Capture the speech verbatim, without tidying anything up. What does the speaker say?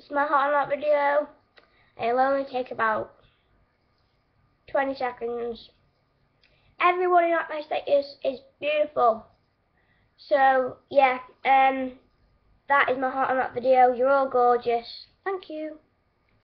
It's my heart on that video. It'll only take about twenty seconds. Everyone in that my status is beautiful. So yeah, um, that is my heart on that video. You're all gorgeous. Thank you.